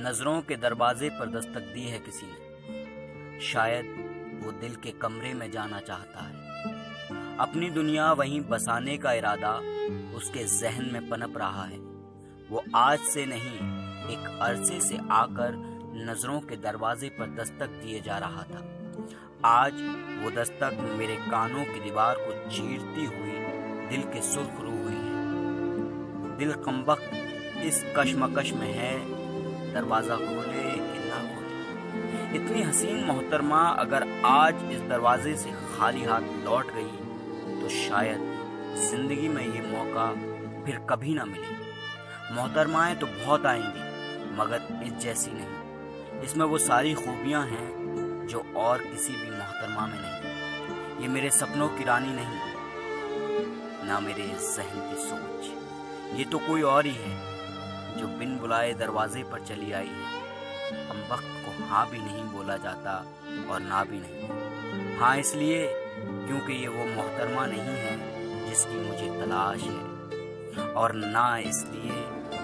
नजरों के दरवाजे पर दस्तक दी है किसी ने। शायद वो दिल के कमरे में जाना चाहता है। अपनी दुनिया वहीं बसाने का इरादा उसके जहन में पनप रहा है। वो आज से नहीं, एक अरसे से आकर नजरों के दरवाजे पर दस्तक दिए जा रहा था। आज वो दस्तक मेरे कानों की दीवार को चीरती हुई दिल के सुर्खरू हुई है। दिल कमबख्त इस कशमकश में है, दरवाजा खोले कि ना खोले। इतनी हसीन मोहतरमा अगर आज इस दरवाजे से खाली हाथ लौट गई तो शायद जिंदगी में ये मौका फिर कभी ना मिले। मोहतरमाएं तो बहुत आएंगी मगर इस जैसी नहीं। इसमें वो सारी खूबियां हैं जो और किसी भी मोहतरमा में नहीं। ये मेरे सपनों की रानी नहीं, ना मेरे जहन की सोच। ये तो कोई और ही है जो बिन बुलाए दरवाजे पर चली आई है। हम वक्त को हाँ भी नहीं बोला जाता और ना भी नहीं। हाँ इसलिए क्योंकि ये वो मोहतरमा नहीं है जिसकी मुझे तलाश है, और ना इसलिए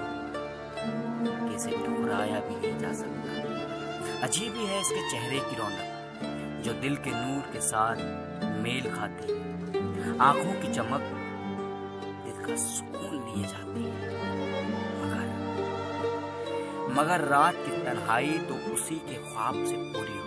कि इसे ठुकराया भी नहीं जा सकता। अजीब ही है इसके चेहरे की रौनक जो दिल के नूर के साथ मेल खाती है। आंखों की चमक दिल का सुकून लिए जाती है। मगर रात की तन्हाई तो उसी के ख्वाब से पूरी